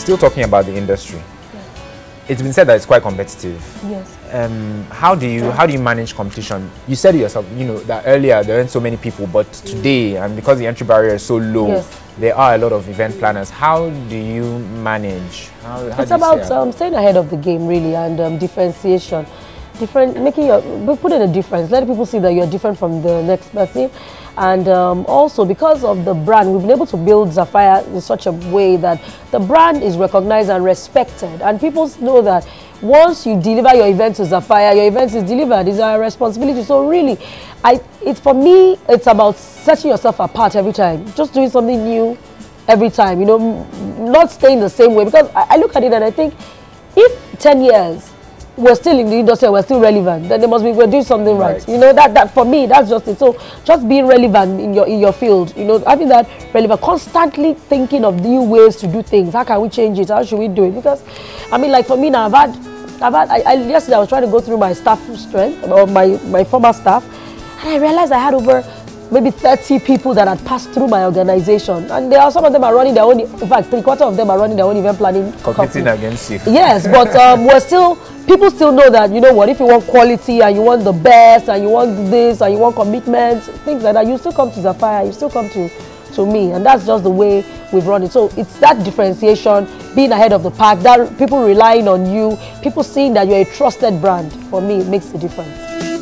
still talking about the industry. It's been said that it's quite competitive. Yes. How do you manage competition? You said it yourself, you know, that earlier there weren't so many people, but today, and because the entry barrier is so low, yes, there are a lot of event planners. How do you manage? It's about staying ahead of the game, really, and differentiation. Putting a difference, let people see that you're different from the next person. And also, because of the brand, we've been able to build Zafaya in such a way that the brand is recognized and respected, and people know that once you deliver your event to Zafaya, your event is delivered. It's our responsibility. So really, for me, it's about setting yourself apart every time, just doing something new every time, you know, not staying the same way. Because I look at it and I think, if 10 years we're still in the industry, we're still relevant, then we're doing something right. You know, that for me, that's just it. So just being relevant in your field, you know, having that relevant, constantly thinking of new ways to do things. How can we change it? How should we do it? Because I mean, like for me now, yesterday I was trying to go through my staff strength, or my former staff, and I realized I had over maybe 30 people that had passed through my organization, and there are some of them are running their own. In fact, 3/4 of them are running their own event planning competing against you. Yes, but people still know that, you know what, if you want quality and you want the best and you want this and you want commitment, things like that, you still come to Zafaya, you still come to me, and that's just the way we've run it. So it's that differentiation, being ahead of the pack, that people relying on you, people seeing that you're a trusted brand. For me, it makes a difference.